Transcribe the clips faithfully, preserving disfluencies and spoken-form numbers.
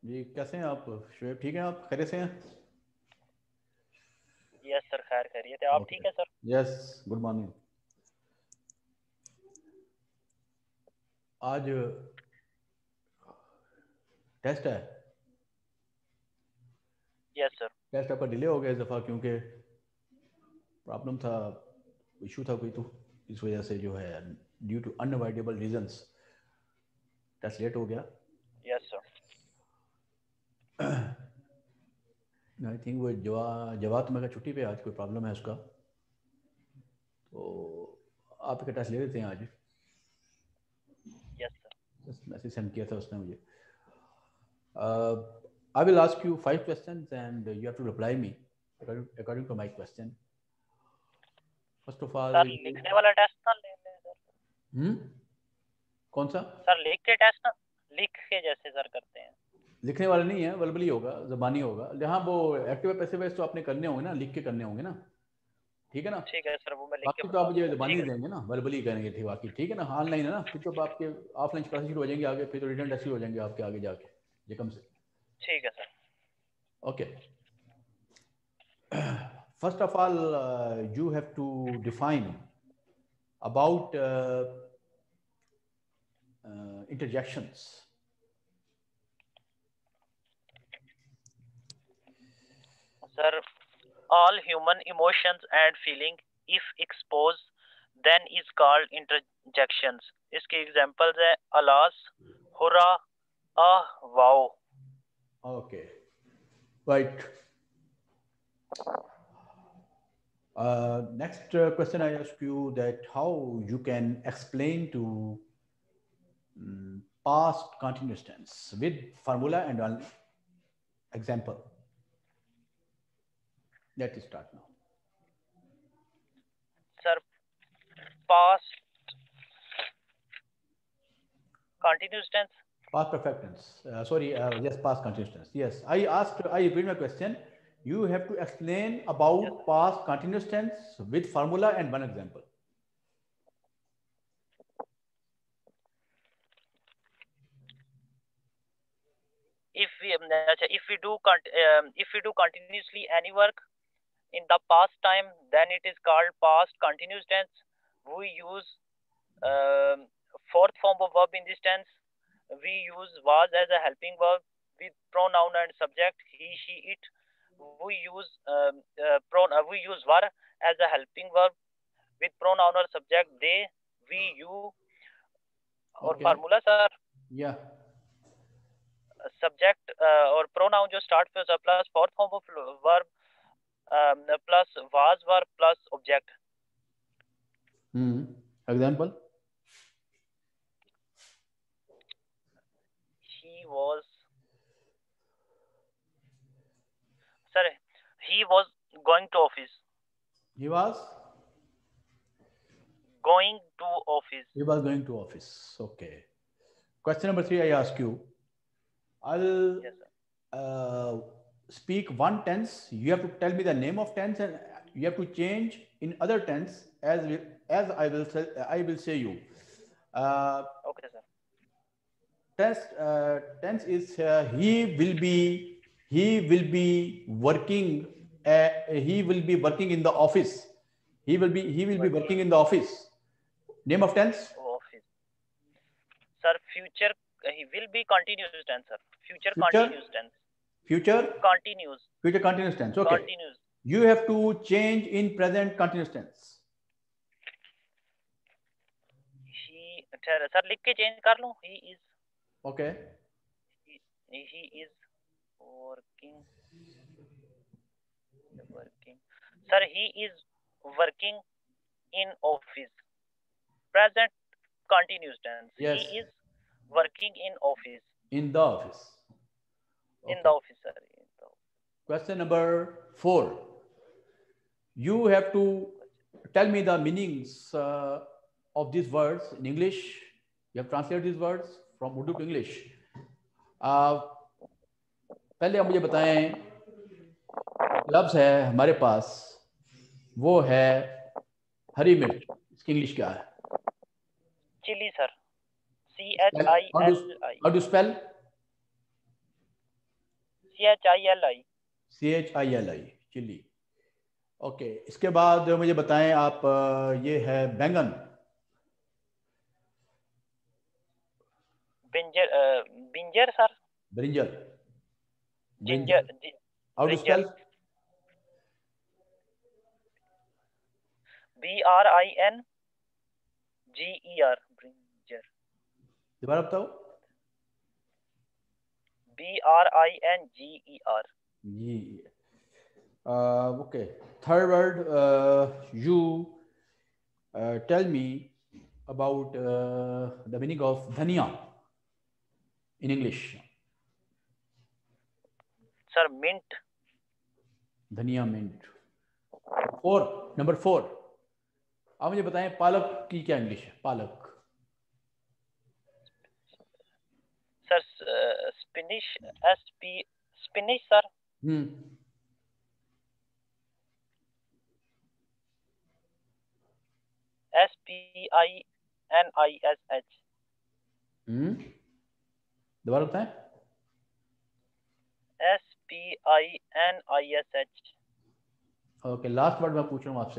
जी कैसे हैं आप शुएब? ठीक हैं आप? खैरियत से हैं? यस सर, खैर खैरियत है। आप ओके, ठीक है सर? Yes, good morning. आज टेस्ट है। Yes sir. टेस्ट आपका डिले हो गया इस दफ़ा क्योंकि प्रॉब्लम था, इशू था कोई, तो इस वजह से जो है due to unavoidable reasons test late हो गया। Yes sir. आई थिंक वो जवा जवाब में का छुट्टी पे आज कोई प्रॉब्लम है उसका, तो आपका टेस्ट ले लेते हैं आज। Yes sir. मैसेज सेंड किया था उसने मुझे। I will ask you five questions and you have to reply me according to my question. First of all, sir लिखने वाला टेस्ट ना ले ले सर। हम्म कौन सा? सर लिख के टेस्ट ना, लिख के जैसे सर करते हैं। लिखने वाला नहीं है, वर्बली होगा, जबानी होगा। जहाँ वो एक्टिव पैसिव वॉइस तो आपने करने होंगे ना, लिख के करने होंगे ना, ठीक है ना? ठीक है सर, वो मैं लिख के बाकी तो आप बता मुझे दूंगा। जबानी ठीक है देंगे ना, वर्बली करेंगे, ठीक? बाकी ठीक है ना? ऑनलाइन है ना, फिर तो आपके ऑफलाइन क्लासेस शुरू हो जाएंगे आगे, फिर तो रिटर्न टेस्ट शुरू हो जाएंगे आपके आगे जाके जेकम से। ठीक है sir. Okay, first of all you have to define about interjections. Sir, all human emotions and feeling if exposed then is called interjections. इसके एग्जांपल्स है alas, hurrah, ah, wow. Okay, right. Uh, next uh, question I ask you that how you can explain to um, past continuous tense with formula and one example. Let's start now. Sir past continuous tense. Past perfect tense. Uh, sorry, uh, yes, past continuous tense. Yes, I asked, I repeat my question. You have to explain Yes about sir. past continuous tense with formula and one example. If we um, if we do um, if we do continuously any work in the past time, then it is called past continuous tense. We use um, fourth form of verb in this tense. We use was as a helping verb with pronoun and subject he, she, it. We use um, uh, pron uh, we use were as a helping verb with pronoun or subject they, we, you. और Okay. Formula sir, Yeah. Subject और pronoun जो start पे होता है plus fourth form of verb plus was verb plus object. Hmm. Example. He was, sir he was going to office. He was. Going to office. He was going to office. Okay. Question number three, I ask you. I'll yes sir. uh, speak one tense. You have to tell me the name of tense, and you have to change in other tense as we, as I will say. I will say you. Uh, okay sir. tense uh, tense is uh, he will be he will be working. Uh, he will be working in the office. He will be he will be working in the office. Name of tense. Office sir, future he will be continuous tense sir. Future Future. Continuous tense. Future. Continuous. Future continuous tense. Okay. Continuous. You have to change in present continuous tense. He, ठहर sir, लिख के change कर लूं। He is, Okay. He is working working sir, he is working in office. Present continuous tense. Yes. He is working in office. In the office. In the Okay. office, sir. In the Question number four. You have to tell me the meanings uh, of these words in English. You have translated these words from Urdu to English. Uh, पहले आप मुझे बताएं, लफ्ज है हमारे पास, वो है हरी मिर्च। इसकी इंग्लिश क्या है? chili, sir. C H I How do L you, I. how do you spell? C H I L I. C H I L I, chilli. Okay, इसके बाद मुझे बताएं आप, ये है बैंगन। Brinjal, brinjal sir. Brinjal. Ginger, brinjal. How to brinjal. Spell? B R I N G E R, brinjal. दोबारा बताओ। B R I N G E R. जी। Okay, third word, you tell me about uh, the meaning of dhania in English. Sir mint. धनिया, mint. Four, number four, आप मुझे बताएं पालक की क्या इंग्लिश है? पालक। Sir spinach, S P, spinach sir. Hmm S P I N I S H. Hmm दोबारा बताएं। S P I N I S H. Okay, last word मैं पूछ रहा हूँ आपसे,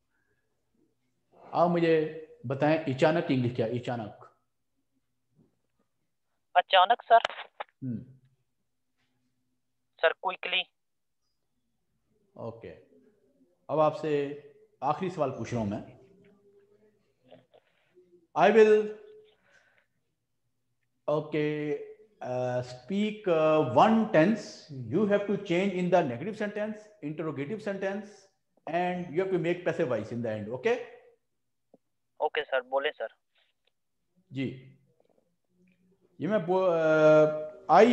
आप मुझे बताएं अचानक की इंग्लिश क्या है? अचानक। अचानक sir. Hmm sir quickly. Okay, अब आपसे आखिरी सवाल पूछ रहा हूँ मैं। I will okay speak one tense, you have to change in the negative sentence, interrogative sentence, and you have to make passive voice in the end. Okay? Okay sir, बोले sir. जी, ये मैं I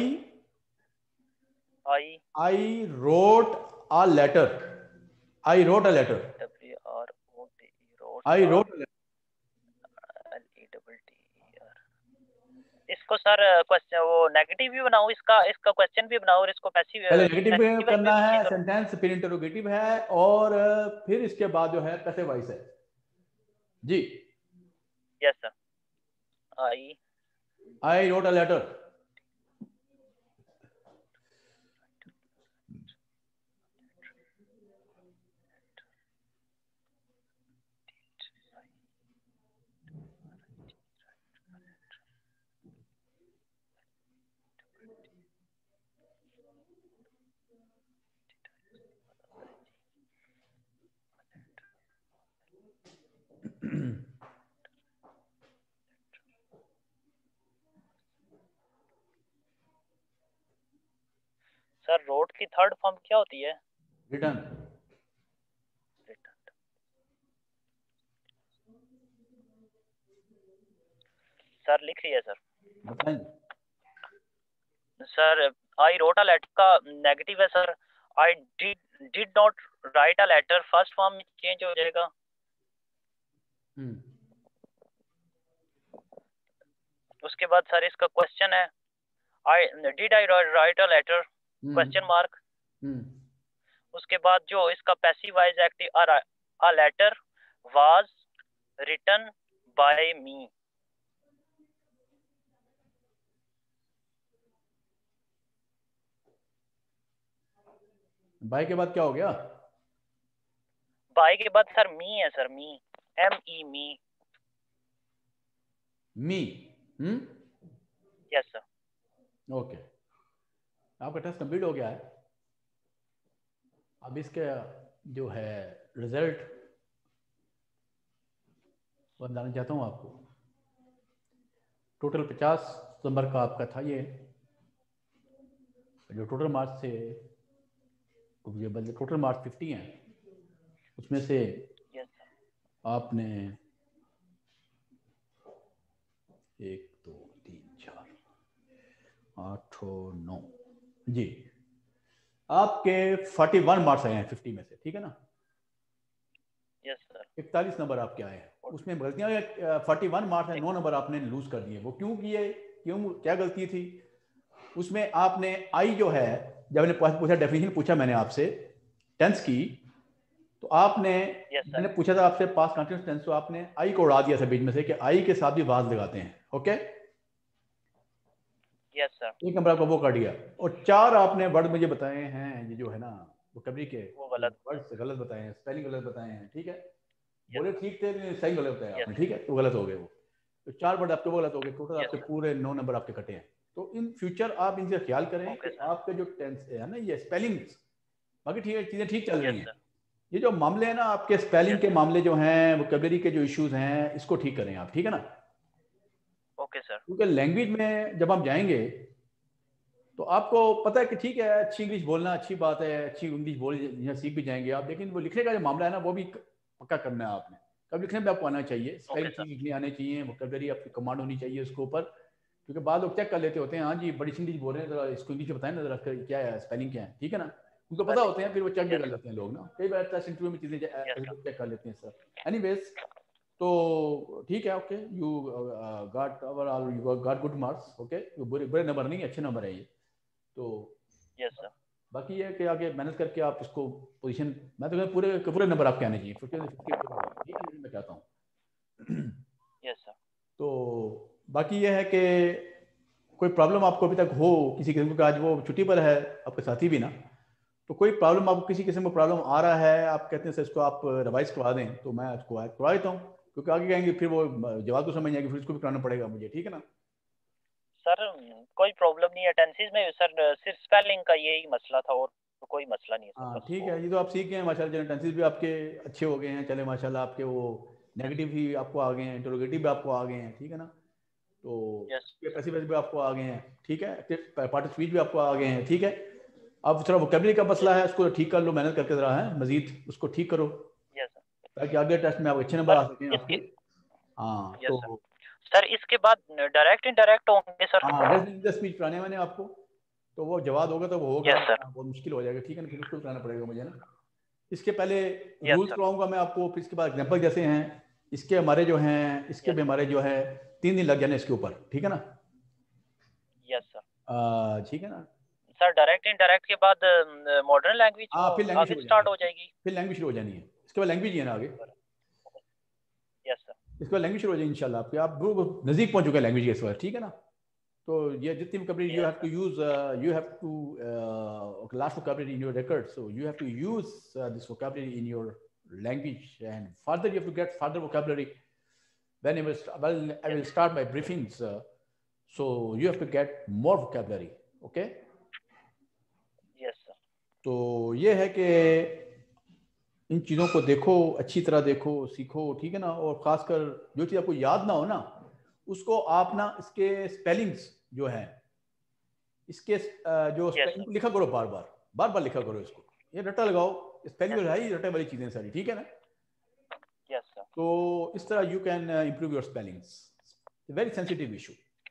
I I wrote a letter, I wrote a letter, W R O T wrote I wrote L E double T R. इसको sir question वो negative भी बनाऊं, इसका इसका क्वेश्चन भी बनाऊं और इसको पैसिव पहले नेगेटिव पैसिव करना भी है करूं? सेंटेंस, फिर इंटरोगेटिव है, और फिर इसके बाद जो है पैसिव वॉइस है। जी। Yes sir. I I wrote a letter. Sir road की थर्ड फॉर्म क्या होती है? रिटर्न। सर लिख रही है सर। बताएं। Sir I wrote a letter का नेगेटिव है sir, I did did not write a letter, first form में चेंज हो जाएगा। हम्म उसके बाद सर इसका क्वेश्चन है, I did I write a letter, question mark. उसके बाद जो इसका passive voice active, a letter was written by me. By के बाद क्या हो गया? बाय के बाद सर मी है sir, me, M E me. Me. Hmm yes sir. Okay, आपका टेस्ट कंप्लीट हो गया है। अब इसके जो है रिजल्ट बताना चाहता हूँ आपको। टोटल पचास नंबर का आपका था ये, जो टोटल मार्क्स थे, ये बदले टोटल मार्क्स फिफ्टी हैं, उसमें से यस आपने एक दो तीन चार आठ नौ, जी आपके फोर्टी वन मार्क्स आए हैं फिफ्टी में से, ठीक है ना? Yes sir. इकतालीस नंबर आपके आए हैं, उसमें गलतियां फोर्टी वन मार्क्स है, नौ नंबर आपने लूज कर दिए। वो क्यों किए, क्यों, क्या गलती थी उसमें? आपने आई जो है, जब मैंने पूछा डेफिनेशन पूछा मैंने आपसे टेंस की, तो आपने यस सर। मैंने पूछा था आपसे पास्ट कंटिन्यूअस टेंस, तो आपने आई को उड़ा दिया था बीच में से कि आई के साथ भी वाज लगाते हैं। ओके? यस सर, एक नंबर आपका वो कट गया। और चार आपने वर्ड मुझे बताए हैं, ये जो है ना वोकैबुलरी के वो गलत। वर्ड्स गलत बताए हैं, स्पेलिंग गलत बताए हैं, ठीक है। यस बोले ठीक थे, सही गलत बताया यस आपने, ठीक है, तो गलत हो गए वो। तो चार वर्ड आपके वो गलत हो गए, टोटल यस आपके सर। पूरे नौ नंबर आपके कटे हैं। तो इन फ्यूचर आप इनसे ख्याल करें ओके कि सर। आपके जो टेंस है ना, ये स्पेलिंग्स, बाकी ठीक है, चीज़ें ठीक चल रही यस हैं। सर। ये जो मामले हैं ना आपके स्पेलिंग यस के सर। मामले जो हैं, वोकैबुलरी के जो इश्यूज हैं, इसको ठीक करें आप, ठीक है ना। Okay sir. क्योंकि लैंग्वेज में जब हम जाएंगे तो आपको पता है कि ठीक है, अच्छी इंग्लिश बोलना अच्छी बात है, अच्छी इंग्लिश बोल यहाँ सीख भी जाएंगे आप, लेकिन वो लिखने का जो मामला है ना, वो भी पक्का करना है आपने। कब लिखने में आपको आना चाहिए, ओके स्पेलिंग सर। ठीक लिखनी आनी चाहिए, वोकैबुलरी आपकी कमांड होनी चाहिए उसके ऊपर। क्योंकि बाद लोग चेक कर लेते होते हैं, हाँ जी बड़ी इंग्लिश बोल रहे हैं, जरा इसको इंग्लिश में बताएं ना, जरा क्या है स्पेलिंग क्या है, ठीक है ना। उनको पता स्पेलिंग। होते हैं, फिर वो चेक भी यस कर सर। लेते हैं लोग ना, कई बार टेस्ट इंटरव्यू में चीज़ें यस सर। चेक कर लेते हैं सर। एनीवेज, तो ठीक है, okay, you got overall, you got good marks, okay, बुरे बुरे नंबर नहीं, अच्छे नंबर है ये। तो यस सर। बाकी ये है कि आगे मेहनत करके आप इसको पोजीशन, मैं तो कहता हूं पूरे के पूरे नंबर आपके आने चाहिए, फिफ्टी फिफ्टी ठीक है, मैं कहता हूँ। Yes sir. तो बाकी ये है कि कोई प्रॉब्लम आपको अभी तक हो किसी किस्म की, आज वो छुट्टी पर है आपके साथी भी ना, तो कोई प्रॉब्लम आपको किसी किस्म का प्रॉब्लम आ रहा है, आप कहते हैं सर इसको आप रिवाइज करवा दें, तो मैं उसको करवा देता हूँ। क्योंकि आगे कहेंगे फिर वो जवाब तो समझ जाएंगे, फिर उसको भी कराना पड़ेगा मुझे, ठीक है ना। सर कोई प्रॉब्लम नहीं है टेंसेस में सर, सिर्फ स्पेलिंग का यही मसला था और तो कोई मसला नहीं है सर, हाँ बस ठीक वो। है, ये तो आप सीख गए हैं माशाल्लाह, टेंसेस भी आपके अच्छे हो गए हैं, चले माशाल्लाह, आपके वो यस। नेगेटिव भी आपको आ गए हैं, इंटरोगेटिव भी आपको आ गए हैं, ठीक है ना। तो यस। पैसिव वॉइस भी आपको आ गए हैं, ठीक है, पार्ट स्पीच भी आपको आ गए हैं, ठीक है। अब थोड़ा वोकैबुलरी का मसला यस। है, उसको ठीक कर लो, मेहनत करके जरा है मजीद उसको ठीक करो, यस सर। ताकि आगे टेस्ट में आप अच्छे नंबर सर आ सकें आपके। इसके। हाँ यस तो सर। सर इसके बाद डायरेक्ट इनडायरेक्ट होंगे सर। हाँ, डेफिनेटली स्पीच कराने मैंने आपको, तो वो जवाब होगा तो वो होगा, यस सर। बहुत मुश्किल हो जाएगा, ठीक है ना, फिर उसको कराना पड़ेगा मुझे ना। इसके पहले यस रूल्स सर। कराऊंगा मैं आपको, फिर इसके बाद एग्जाम्पल जैसे हैं इसके हमारे जो हैं, इसके यस भी सर। हमारे जो है तीन दिन लग जाने इसके ऊपर, ठीक है ना। Yes sir. आ, ठीक है ना। सर डायरेक्ट इनडायरेक्ट के बाद मॉडर्न लैंग्वेज हाँ फिर लैंग्वेज आगे शुरू हो जानी स्टार्ट है, हो जाएगी। फिर लैंग्वेज शुरू हो जानी है, इसके बाद लैंग्वेज ही है ना आगे, यस सर। इसके बाद लैंग्वेज शुरू हो जाएगी इंशाल्लाह आपके, आप बिल्कुल नज़दीक पहुंच चुके हैं लैंग्वेज के इस बार, ठीक है ना। तो ये जितनी vocabulary you yes have to sir. use, uh, you have to uh, last vocabulary in your record, so you have to use uh, this vocabulary in your language, and further you have to get further vocabulary. When I will, well, I yes will start my briefings, uh, so you have to get more vocabulary, okay. Yes sir. तो ये है कि इन चीज़ों को देखो, अच्छी तरह देखो, सीखो, ठीक है ना। और ख़ासकर जो चीज़ आपको याद ना हो ना, उसको आप ना इसके स्पेलिंग्स जो है, इसके जो यस सर। स्पेलिंग लिखा करो, बार बार बार बार लिखा करो इसको, ये रटा लगाओ, स्पेलिंग यस जो सर। है ही रटे वाली चीज़ें सारी, ठीक है ना। Yes sir. तो इस तरह you can improve your spellings, very sensitive issue.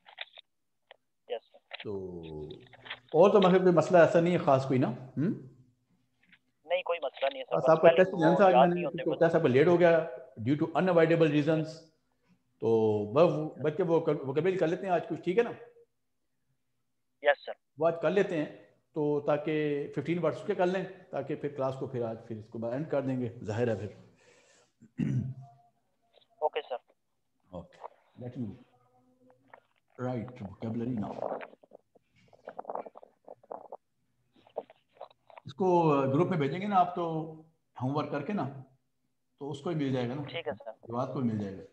Yes sir. तो और तो मतलब कोई मसला ऐसा नहीं है खास कोई ना। हम्म नहीं कोई मसला नहीं है सर, बस बस आपका स्पेलिंग टेस्ट वो लेना था आज याद मैंने, नहीं होते क्योंकि बस। टेस्ट आपका लेट हो गया ड्यू टू अनअवॉइडेबल रीजंस। तो बस सर। बच्चे वो वोकैबुलरी कर लेते हैं आज कुछ, ठीक है ना, यस सर। वो आज कर लेते हैं, तो ताकि फिफ्टीन वर्ड्स के कर लें, ताकि फिर क्लास को फिर आज फिर इसको एंड कर देंगे, जाहिर है फिर। Okay sir. Okay, let me write vocabulary now. इसको ग्रुप में भेजेंगे ना आप, तो होमवर्क करके ना, तो उसको ही मिल जाएगा ना, ठीक है सर। जवाब को ही मिल जाएगा।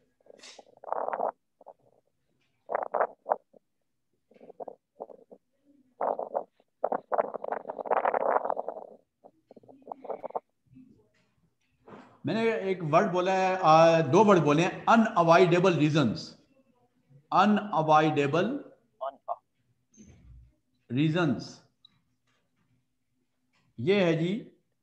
मैंने एक वर्ड बोला है, आ, दो वर्ड बोले हैं, unavoidable reasons, unavoidable on. Reasons, ये है जी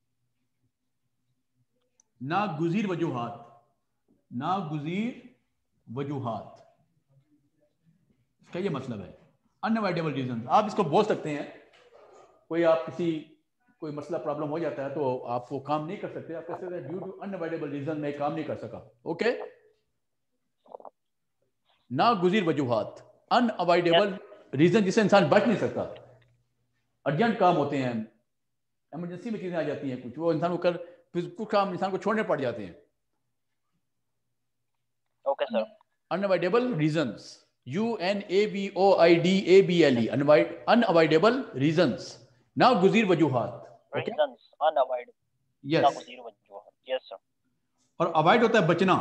नागुज़ीर वजूहात, नागुज़ीर वजूहात, इसका ये मतलब है अनअवॉइडेबल रीजंस। आप इसको बोल सकते हैं, कोई आप किसी कोई मसला प्रॉब्लम हो जाता है तो आप वो काम नहीं कर सकते, आप कह सकते हैं ड्यू टू अनअवॉइडेबल रीजन मैं काम नहीं कर सका, ओके। नागुज़ीर वजूहात, अनअवॉइडेबल रीजन जिससे इंसान बच नहीं सकता, अर्जेंट काम होते हैं, इमरजेंसी में चीजें आ जाती हैं कुछ, वो इंसान को कर, फिर कुछ काम इंसान को छोड़ने पड़ जाते हैं। Okay sir. Unavoidable reasons, U N A V O I D A B L E, unavoidable reasons. Now गुजीर वजूहात. Okay? Reasons, unavoidable. Yes. नागुज़ीर वजूहात. Yes sir. और अवॉइड होता है बचना.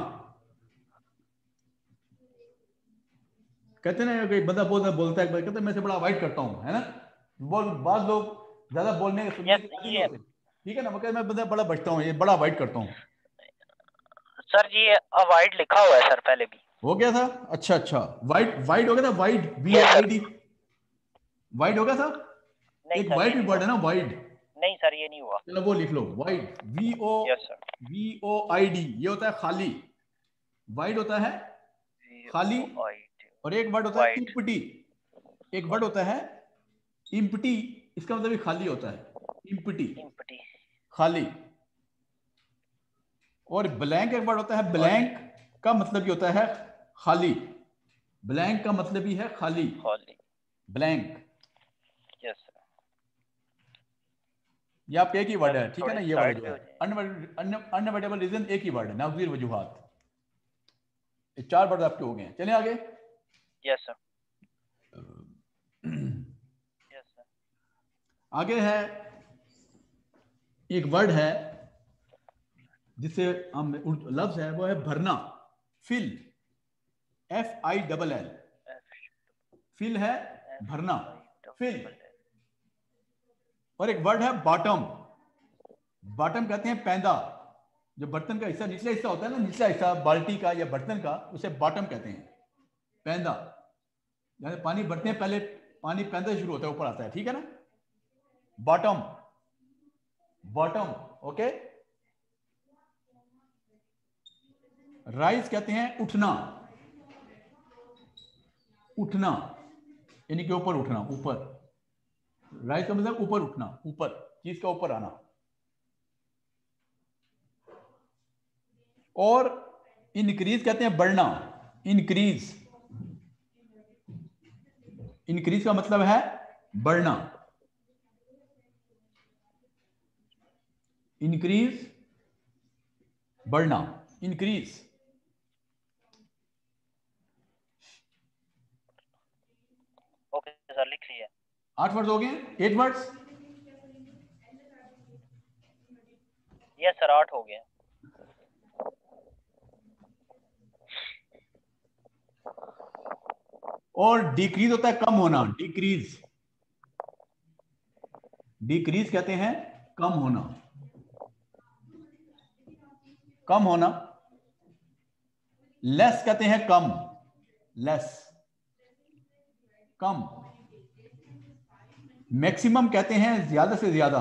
कहते ना कि बंदा बोलता बोलता है, कहते मैं से बड़ा अवॉइड करता हूँ, है ना. बोल बाद लोग ज्यादा बोलने सुनने Yes, के आदी ये होते हैं. ठीक है ना. मैं मैं बंदा बड़ा बचता हूँ, ये बड़ा अवॉइड करता हूँ. सर जी ये अवॉइड लिखा हुआ है सर पहले भी. हो गया था. अच्छा अच्छा. वाइड वाइड हो गया था. Void V O Yes I sir. D. Void हो गया था. नहीं एक सर वाइड ये भी नहीं वर्ड हुआ. है ना, वाइड. नहीं सर ये नहीं हुआ. चलो वो लिख लो. Void V O Yes sir. V O I D, ये होता है खाली. वाइड होता है खाली. और एक वर्ड होता है Wide. इम्पटी. एक वर्ड होता है इम्पटी, इसका मतलब भी खाली होता है. Empty, Empty. खाली. और ब्लैंक एक वर्ड होता है. ब्लैंक का मतलब भी होता है खाली. ब्लैंक का मतलब ही है खाली. खाली. ब्लैंक. Yes sir. ये आपका एक ही वर्ड है. ठीक है ना. ये वाला Side जो पे है हो जाए. अनअवॉइडेबल रीजन एक ही वर्ड है. नागुज़ीर वजूहात. ये चार वर्ड आपके हो गए हैं. चलिए आगे. Yes sir. Yes sir. आगे है एक वर्ड है जिसे हम लफ्ज है, वो है भरना. Fill. F I double L. Fill है भरना. फिल. और एक वर्ड है बॉटम. बॉटम कहते हैं पैंदा. जो बर्तन का हिस्सा, निचला हिस्सा होता है ना, निचला हिस्सा बाल्टी का या बर्तन का, उसे बॉटम कहते हैं. पैंदा. यानी पानी भरते हैं, पहले पानी पैंदा शुरू होता है, ऊपर आता है. ठीक है ना. बॉटम. बॉटम. ओके. राइज कहते हैं उठना. उठना यानी कि ऊपर उठना. ऊपर. राइज का मतलब ऊपर उठना, ऊपर, चीज का ऊपर आना. और इंक्रीज कहते हैं बढ़ना. इंक्रीज. इंक्रीज का मतलब है बढ़ना. इंक्रीज, बढ़ना. इंक्रीज. ओके सर लिख लिया. आठ वर्ड्स हो गए. Eight words. यस सर आठ हो गए. और डिक्रीज होता है कम होना. डिक्रीज. डिक्रीज कहते हैं कम होना. कम होना. लेस कहते हैं कम. लेस. कम. मैक्सिमम कहते हैं ज्यादा से ज्यादा.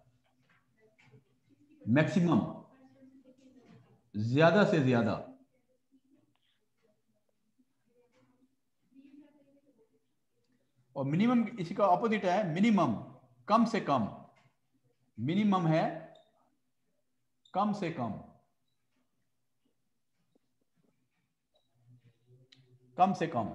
मैक्सिमम, ज्यादा से ज्यादा. और मिनिमम इसी का ऑपोजिट है मिनिमम. कम से कम. मिनिमम है कम से कम. कम से कम.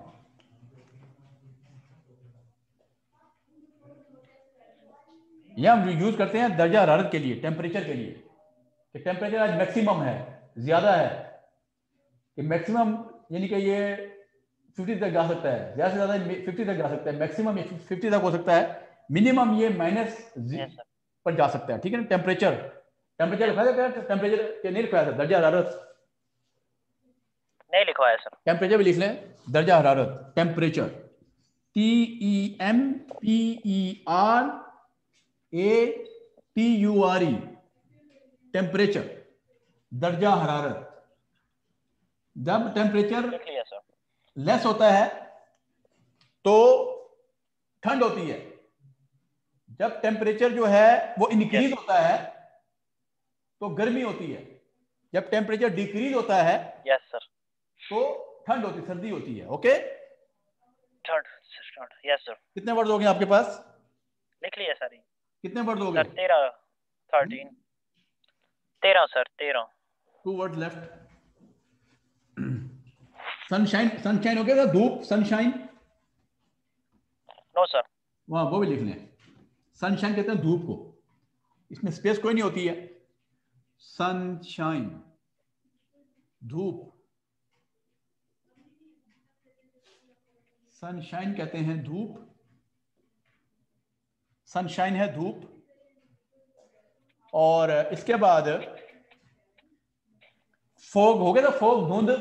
यह हम यूज करते हैं दर्जा हरारत के लिए, टेम्परेचर के लिए. कि टेम्परेचर आज मैक्सिमम है, ज्यादा है. कि मैक्सिमम यानी कि ये फिफ्टी तक जा सकता है, ज्यादा से ज्यादा फिफ्टी तक जा सकता है. मैक्सिमम ये फिफ्टी तक हो सकता है. मिनिमम ये माइनस पर जा सकता है. ठीक है ना. टेम्परेचर. टेम्परेचर लिखा जाता है. टेम्परेचर के नहीं लिखवाया था. दर्जा हरारत नहीं लिखवाया सर. टेम्परेचर भी लिख लें. दर्जा हरारत. Temperature. T E M P E R A T U R E. Temperature. दर्जा हरारत. जब टेम्परेचर लेस होता है तो ठंड होती है. जब टेम्परेचर जो है वो इंक्रीज होता है तो गर्मी होती है. जब टेम्परेचर डिक्रीज होता है यस सर तो ठंड होती, सर्दी होती है. ओके. ठंड. Yes sir. कितने वर्ड हो गए आपके पास? लिख लिया सर. कितने वर्ड हो गए? सर तेरह. थर्टीन. तेरह सर. तेरह. Two word left. Sunshine. Sunshine हो गया था. धूप. सनशाइन. No sir. वहां वो भी लिख लें. सनशाइन कहते हैं धूप को. इसमें स्पेस कोई नहीं होती है. सनशाइन. धूप. सनशाइन कहते हैं धूप, सनशाइन है धूप। और इसके बाद फोग हो गया था, फोग धुंध।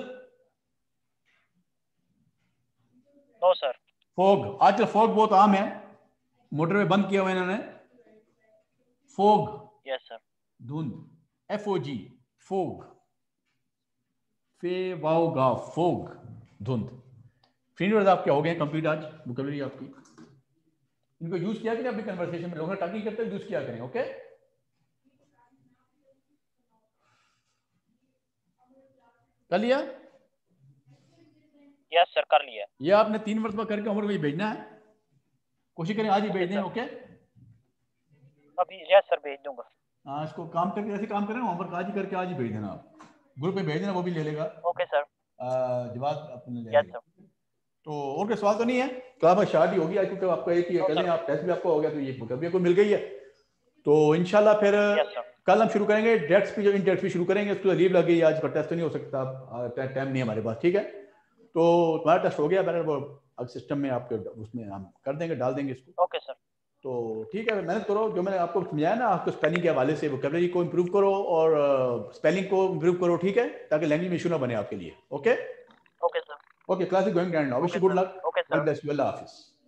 No sir. फोग, आजकल फोग बहुत आम है, मोटरवे बंद किया हुआ इन्होंने। Fog, yes sir. धुंध, एफ ओ जी, फोग, फे वाओगा, फोग, धुंध। फ्रेंड वर्ड आप क्या हो गए कंप्लीट आज वोकैबुलरी आपकी। इनको यूज किया करें अपनी कन्वर्सेशन में, लोग टॉकिंग करते हैं यूज किया करें। ओके, कर लिया? यस सर, कर लिया। ये आपने तीन मरतबा करके होमवर्क में भेजना है, कोशिश करें आज ही भेज दें। ओके, अभी यस सर भेज दूंगा। हाँ, इसको काम करके ऐसे काम करें, होमवर्क आज ही करके आज ही भेज देना। आप ग्रुप में भेज देना, वो भी ले लेगा। Okay sir. जवाब अपने ले यस लेगा। सर। तो और कोई सवाल तो नहीं है? क्लास स्टार्ट ही होगी आज, क्योंकि आपका एक ही कल आप टेस्ट भी आपको हो गया, तो ये वोकैबुलरी को मिल गई है। तो इंशाल्लाह फिर यस सर। कल हम शुरू करेंगे डेट्स पे, जो इन डेट्स पे शुरू करेंगे। उसको लीव लग गई आज, का टेस्ट तो नहीं हो सकता, टाइम नहीं हमारे पास। ठीक है, तो तुम्हारा टेस्ट हो गया, मैंने वो सिस्टम में आपके उसमें हम कर देंगे, डाल देंगे इसको। Okay sir. तो ठीक है, मेहनत करो, जो मैंने आपको समझाया ना, आपको स्पेलिंग के हवाले से वोकैबुलरी को इम्प्रूव करो और स्पेलिंग को इम्प्रूव करो। ठीक है, ताकि लैंग्वेज में इशू ना बने आपके लिए। Okay okay sir. Okay, class is going end now, wish you good luck, okay sir. God bless you, अल्लाह हाफिज।